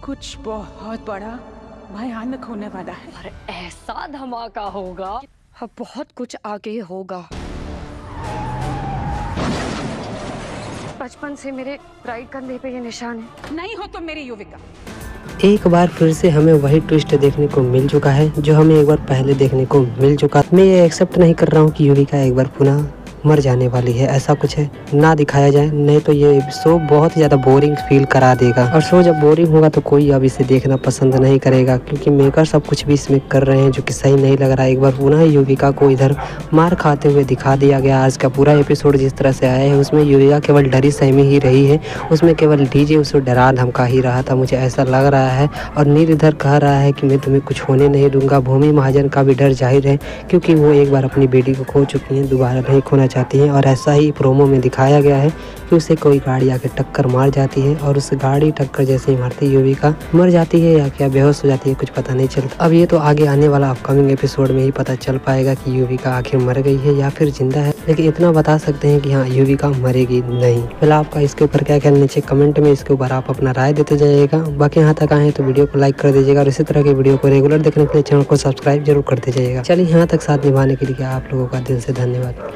कुछ बहुत बड़ा भयानक होने वाला है। और ऐसा धमाका होगा, अब बहुत कुछ आगे होगा। बचपन से मेरे राइट कंधे पे ये निशान है। नहीं हो तो मेरी युविका। एक बार फिर से हमें वही ट्विस्ट देखने को मिल चुका है जो हमें एक बार पहले देखने को मिल चुका। मैं ये एक्सेप्ट नहीं कर रहा हूँ कि युविका एक बार पुनः मर जाने वाली है। ऐसा कुछ है ना दिखाया जाए, नहीं तो ये शो बहुत ही ज्यादा बोरिंग फील करा देगा। और शो जब बोरिंग होगा तो कोई अब इसे देखना पसंद नहीं करेगा, क्योंकि मेकर सब कुछ भी इसमें कर रहे हैं जो कि सही नहीं लग रहा है। एक बार पुनः युविका को इधर मार खाते हुए दिखा दिया गया। आज का पूरा एपिसोड जिस तरह से आया है उसमें युविका केवल डरी सहमी ही रही है। उसमें केवल डीजे उसे डरा धमका ही रहा था, मुझे ऐसा लग रहा है। और नीर इधर कह रहा है कि मैं तुम्हें कुछ होने नहीं दूंगा। भूमि महाजन का भी डर जाहिर है, क्योंकि वो एक बार अपनी बेटी को खो चुकी हैं, दोबारा नहीं खोना चाहती हैं। और ऐसा ही प्रोमो में दिखाया गया है कि उसे कोई गाड़ी आके टक्कर मार जाती है और उस गाड़ी टक्कर जैसे ही मारती युविका मर जाती है या क्या बेहोश हो जाती है, कुछ पता नहीं चलता। अब ये तो आगे आने वाला अपकमिंग एपिसोड में ही पता चल पाएगा कि युविका आखिर मर गई है या फिर जिंदा है। लेकिन इतना बता सकते हैं कि हाँ, युविका मरेगी नहीं। फिलहाल आपका इसके ऊपर क्या ख्याल, नीचे कमेंट में इसके ऊपर आप अपना राय देते जाइएगा। बाकी यहाँ तक आए तो वीडियो को लाइक कर दीजिएगा और इसी तरह के वीडियो को रेगुलर देखने के लिए चैनल को सब्सक्राइब जरूर करते जाइएगा। चलिए यहाँ तक साथ निभाने के लिए आप लोगों का दिल से धन्यवाद।